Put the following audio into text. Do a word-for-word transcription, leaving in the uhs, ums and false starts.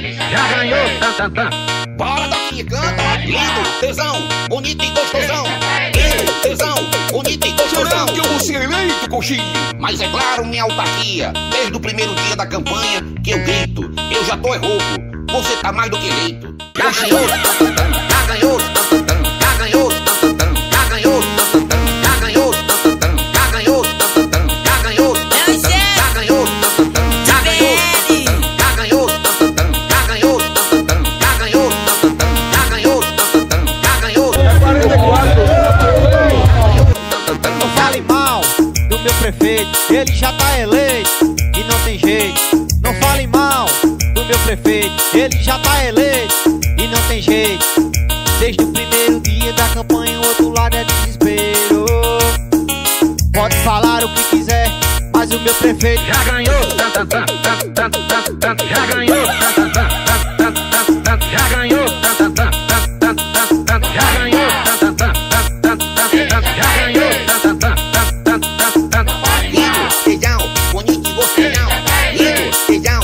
prefeito já ganhou. Tan, tan, tan. Bora daqui, canta, lindo, tesão, bonito e gostosão. Lindo, tesão, bonito e gostosão. Será que eu vou ser eleito, coxinha? Mas é claro, minha autarquia, desde o primeiro dia da campanha que eu grito, eu já tô é rouco, você tá mais do que eleito. Já ganhou, tan, tan, tan. Já ganhou, tan, tan, tan. Já ganhou, tan, tan, tan. Já ganhou, tan, tan, tan. Já ganhou, tan, tan, tan. Já ganhou, tan, tan, tan. Já ganhou, tan, tan, tan. Já ganhou, tan, tan, tan. Já ganhou, tan, tan, tan. Já ganhou, tan, tan, tan. Já ganhou, tan, tan, tan. Já ganhou, tan, tan, tan. Já ganhou, tan, tan, tan. Já ganhou. Não fale mal do meu prefeito, ele já tá eleito e não tem jeito. Não fale mal do meu prefeito, ele já tá eleito e não tem jeito. Desde o primeiro dia da campanha o outro lado é desespero. Pode falar o que quiser, mas o meu prefeito já ganhou. Tan, tan, tan, tan, tan, tan, tan. Já ganhou. Tan, tan, tan, tan, tan, tan. Já ganhou. Tan, tan, tan, tan, tan, tan. Já ganhou. Tan, tan, tan, tan, tan, tan. Já ganhou. Tan, tan, tan, tan, tan, tan. Lindo, feijão, bonito e gostosão. Lindo, feijão,